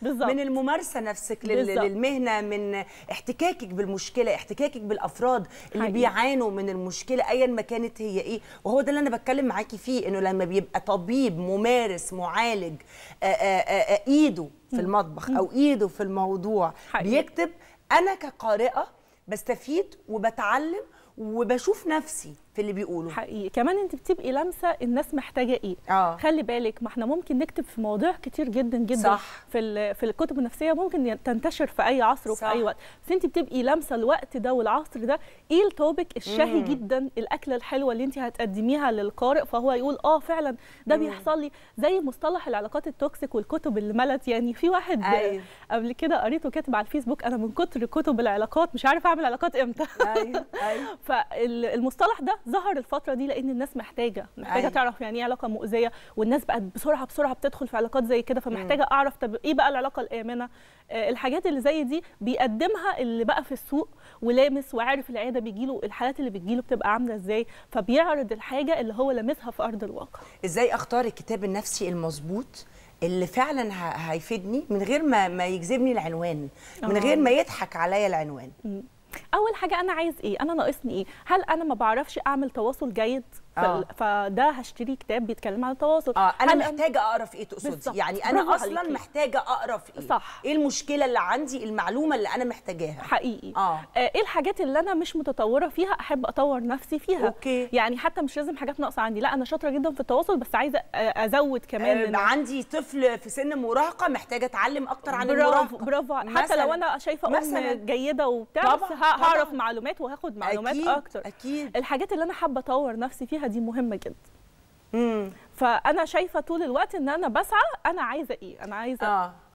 بالظبط. من الممارسه نفسك للمهنه، من احتكاكك بالمشكله، احتكاكك بالافراد اللي بيعانوا من المشكله ايا ما كانت هي ايه. وهو ده اللي انا بتكلم معاكي فيه، انه لما بيبقى طبيب ممارس معالج ايده في المطبخ او ايده في الموضوع بيكتب، انا كقارئه بستفيد وبتعلم وبشوف نفسي في اللي بيقولوا. حقيقي كمان انت بتبقي لامسه الناس محتاجه ايه. خلي بالك، ما احنا ممكن نكتب في مواضيع كتير جدا جدا. صح. في الكتب النفسيه ممكن تنتشر في اي عصر وفي اي وقت، بس انت بتبقي لامسه الوقت ده والعصر ده ايه التوبيك الشهي جدا، الاكله الحلوه اللي انت هتقدميها للقارئ فهو يقول فعلا ده بيحصل لي. زي مصطلح العلاقات التوكسيك والكتب اللي ملت، يعني في واحد قبل كده قريته كاتب على الفيسبوك، انا من كتر كتب العلاقات مش عارف اعمل علاقات امتى. ايوه فالمصطلح ده ظهر الفتره دي لان الناس محتاجه تعرف يعني ايه علاقه مؤذيه، والناس بقت بسرعه بتدخل في علاقات زي كده، فمحتاجه اعرف طب ايه بقى العلاقه الامنه. الحاجات اللي زي دي بيقدمها اللي بقى في السوق ولامس وعارف العياده بيجيله الحالات اللي بتجيله بتبقى عامله ازاي، فبيعرض الحاجه اللي هو لامسها في ارض الواقع. ازاي اختار الكتاب النفسي المظبوط اللي فعلا هيفيدني من غير ما يجذبني العنوان، من غير ما يضحك عليا العنوان؟ اول حاجه انا عايز ايه، انا ناقصني ايه، هل انا ما بعرفش اعمل تواصل جيد فده هشتري كتاب بيتكلم عن التواصل. انا محتاجه اقرا في ايه تقصدي؟ يعني انا اصلا محتاجه اقرا في ايه؟ صح. ايه المشكله اللي عندي، المعلومه اللي انا محتاجاها حقيقي. ايه الحاجات اللي انا مش متطوره فيها احب اطور نفسي فيها. أوكي. يعني حتى مش لازم حاجات ناقصه عندي، لا انا شاطره جدا في التواصل بس عايزه ازود كمان. عندي طفل في سن مراهقه محتاجه اتعلم اكتر عن المراهقه. برافو. حتى لو انا شايفه جيده وبتاع، بس هعرف معلومات وهاخد معلومات اكتر. اكيد. الحاجات اللي انا حابه اطور نفسي فيها دي مهمه جدا. فانا شايفه طول الوقت ان انا بسعى، انا عايزه ايه، انا عايزه